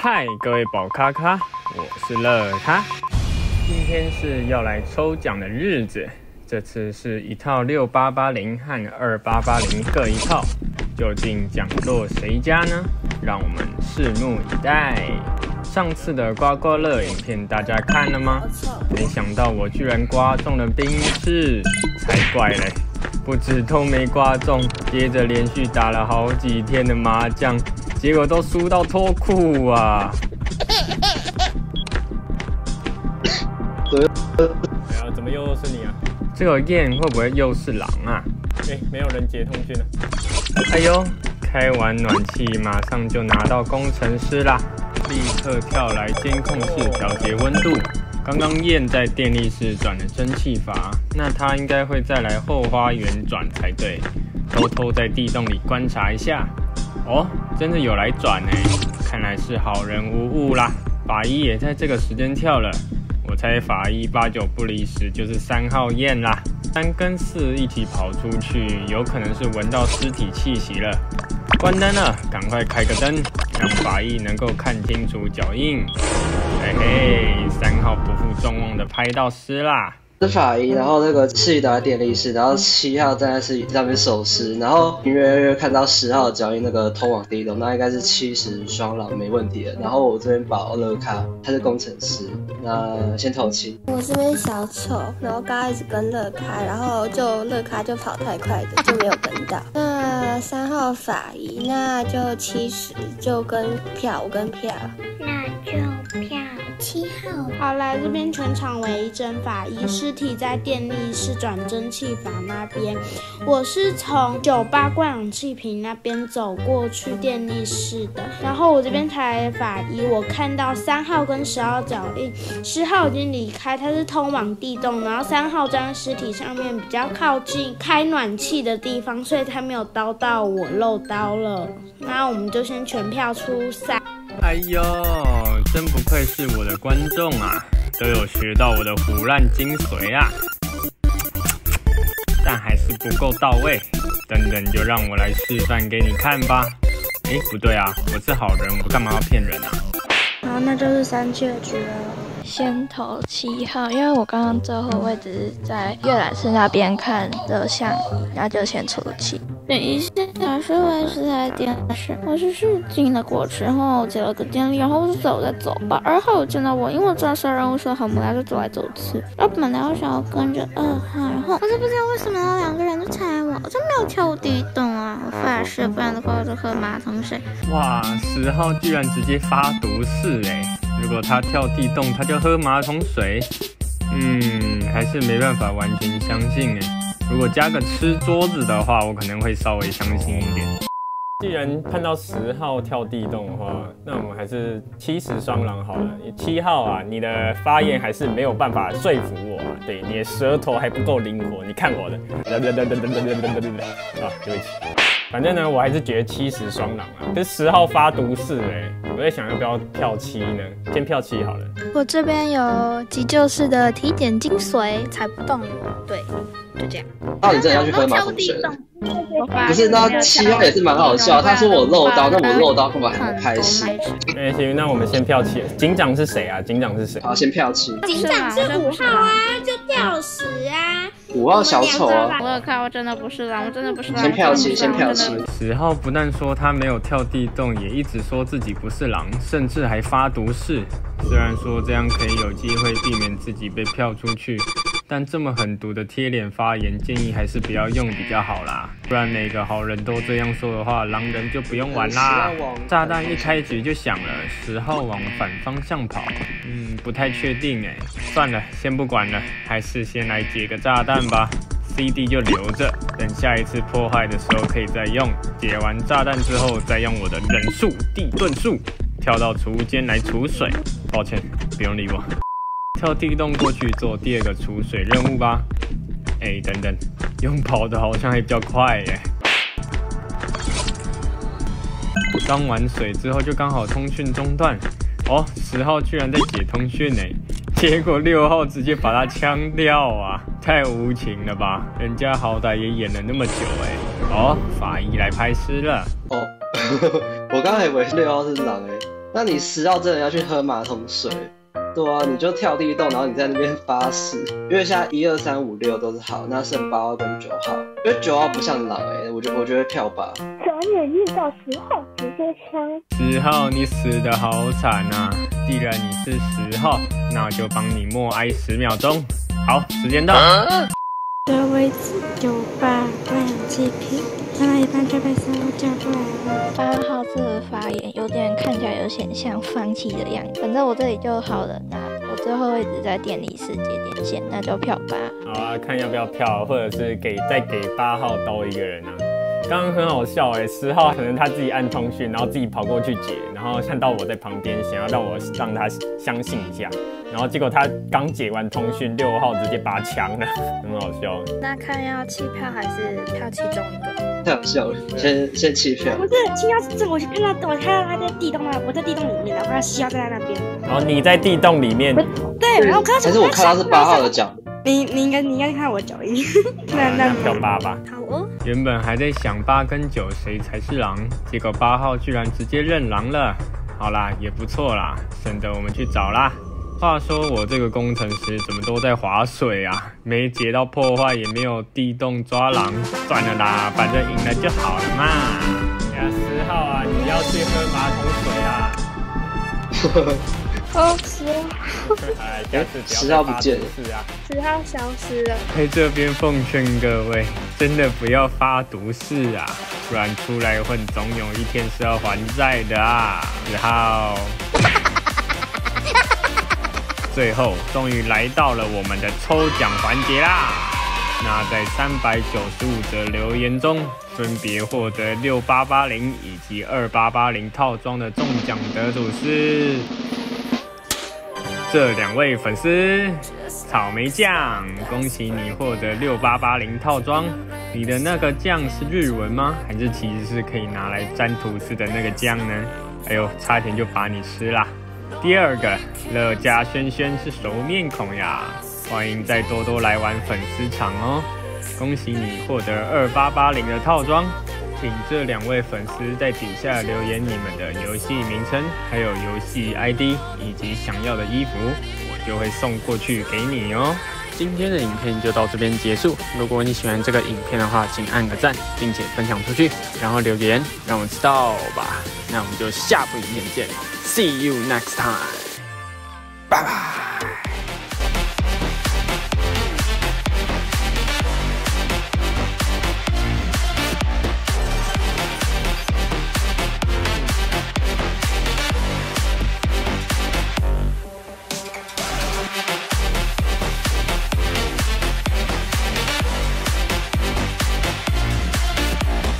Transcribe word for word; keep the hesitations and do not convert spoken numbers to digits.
嗨，各位宝咖咖，我是乐咖。今天是要来抽奖的日子，这次是一套六八八零和二八八零各一套，究竟奖落谁家呢？让我们拭目以待。上次的刮刮乐影片大家看了吗？没想到我居然刮中了冰室，才怪嘞！不止都没刮中，接着连续打了好几天的麻将，结果都输到脱裤啊！哎呀，怎么又是你啊？这个燕会不会又是狼啊？哎，没有人接通讯了。哎呦，开完暖气马上就拿到工程师啦！立刻跳来监控室调节温度。刚刚燕在电力室转了蒸汽阀，那他应该会再来后花园转才对。偷偷在地洞里观察一下。哦，真的有来转哎，看来是好人无误啦。法医也在这个时间跳了，我猜法医八九不离十就是三号燕啦。三跟四一起跑出去，有可能是闻到尸体气息了。关灯了，赶快开个灯，让法医能够看清楚脚印。嘿嘿，三号不负众望的拍到尸啦。 是法医，然后那个四打在电力室，然后七号站在尸体上面守尸，然后隐约约看到十号的脚印，那个通往地洞，那应该是七十双狼没问题的。然后我这边保乐卡，他是工程师，那先投七。 我这边小丑，然后刚刚一直跟乐卡，然后就乐卡就跑太快的，就没有跟到。那三号法医，那就七十就跟票，我跟票， 那就票七号。 好，来这边全场唯一真法医，尸体在电力室转蒸汽阀那边。我是从酒吧灌氧气瓶那边走过去电力室的，然后我这边才法医，我看到三号跟十号脚印，十号已经离开，他是通往地洞，然后三号站在尸体上面比较靠近开暖气的地方，所以他没有刀到我，漏刀了。那我们就先全票出赛。 哎呦，真不愧是我的观众啊，都有学到我的胡乱精髓啊，但还是不够到位。等等，就让我来示范给你看吧。哎，不对啊，我是好人，我干嘛要骗人啊？ 好，那就是三七的局了。 先投七号，因为我刚刚最后位置是在阅览室那边看的相仪，那就先出七。 等一下，是我也是在电视，我是去进了过去，然后我接了个电力，然后我就走在走吧，二号有见到我，因为我知道杀人物说好，我们俩就走来走去。然后本来我想要跟着二号，然后我就不知道为什么那两个人就踩我，我就没有跳地洞啊！我发誓，不然的话我就喝马桶水。 哇，十号居然直接发毒誓哎！如果他跳地洞，他就喝马桶水。嗯，还是没办法完全相信哎。如果加个吃桌子的话，我可能会稍微相信一点。既然看到十号跳地洞的话，那我们还是七十双狼好了。七号啊，你的发言还是没有办法说服我啊。对，你的舌头还不够灵活。你看我的，啊，对不起。反正呢，我还是觉得七十双狼啊。可是十号发毒誓哎，我在想要不要跳七呢？先跳七好了。 我这边有急救室的体检精髓，踩不动我。对，就这样。 那你真的要去喝马桶水了？不是，那七号也是蛮好笑。他说我漏刀，那我漏刀干嘛还拍戏？ 哎，行，那我们先票七。警长是谁啊？警长是谁？ 好，先票七。 警长是五号啊，就跳十啊。 五号小丑啊！ 我靠，我真的不是狼，我真的不是狼。 先票七，先票七。 十号不但说他没有跳地洞，也一直说自己不是狼，甚至还发毒誓。虽然说这样可以有机会避免自己被票出去，但这么狠毒的贴脸发言，建议还是不要用比较好啦。不然每个好人都这样说的话，狼人就不用玩啦。炸弹一开局就响了，十号往反方向跑，嗯，不太确定哎。算了，先不管了，还是先来解个炸弹吧。C D 就留着，等下一次破坏的时候可以再用。解完炸弹之后，再用我的忍术地遁术跳到储物间来储水。抱歉，不用理我。跳地洞过去做第二个储水任务吧。哎，等等，用跑的好像还比较快耶。刚完水之后就刚好通讯中断。哦，十号居然在解通讯哎，结果六号直接把他枪掉啊！太无情了吧！人家好歹也演了那么久哎。哦，法医来拍尸了。 哦，我刚才以为六号是狼哎， 那你十号真的要去喝马桶水？对啊，你就跳地洞，然后你在那边发誓，因为现在一二三五六都是好，那剩八号跟九号，因为九号不像狼哎、欸，我觉我觉得跳吧。 转眼遇到十号直接枪。 十号你死得好惨啊！既然你是十号，那我就帮你默哀十秒钟。好，时间到。啊的位置九八观氧气瓶，讲到一半就被生物叫过来了。 八号这个发言有点看起来有点像放弃的样子。反正我这里就好了，那我最后位置在电力室接电线，那就票八。 好啊，看要不要票，或者是给再给八号刀一个人啊。刚刚很好笑哎、欸，十号可能他自己按通讯，然后自己跑过去解，然后看到我在旁边，想要让我让他相信一下，然后结果他刚解完通讯，六号直接拔枪了，很好笑。 那看要弃票还是票其中一个？ 太好笑了，先先弃票。 不是，七号是这个，我看到我看到他在地洞那，我在地洞里面，然后看到七号站在那边。 然后你在地洞里面。 对，然后看到还是我看到是八号的脚。 你你应该你应该看我脚印。那那票八吧。 好哦。 原本还在想八跟九谁才是狼，结果八号居然直接认狼了。好啦，也不错啦，省得我们去找啦。话说我这个工程师怎么都在划水啊？没截到破坏，也没有地洞抓狼，算了啦，反正赢了就好了嘛。呀，十号啊，你要去喝马桶水啊！ 哦，十号， 哎，下次不要十号不见了， 是啊， 十号消失了。 在这边奉劝各位，真的不要发毒誓啊，不然出来混总有一天是要还债的啊！十号。最后，终于来到了我们的抽奖环节啦！那在三百九十五则留言中，分别获得六八八零以及二八八零套装的中奖得主是这两位粉丝。草莓酱，恭喜你获得六八八零套装。你的那个酱是日文吗？还是其实是可以拿来沾吐司的那个酱呢？哎呦，差点就把你吃啦！第二个，乐嘉轩轩是熟面孔呀，欢迎再多多来玩粉丝场哦！恭喜你获得二八八零的套装，请这两位粉丝在底下留言你们的游戏名称，还有游戏 I D 以及想要的衣服，我就会送过去给你哦。今天的影片就到这边结束。如果你喜欢这个影片的话，请按个赞，并且分享出去，然后留言让我知道吧。那我们就下部影片见 ，See you next time，拜拜。